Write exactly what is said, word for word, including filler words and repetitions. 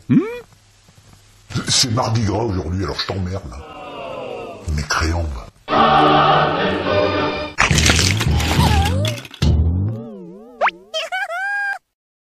Hmm? C'est Mardi Gras aujourd'hui, alors je t'emmerde. Mécréant, va.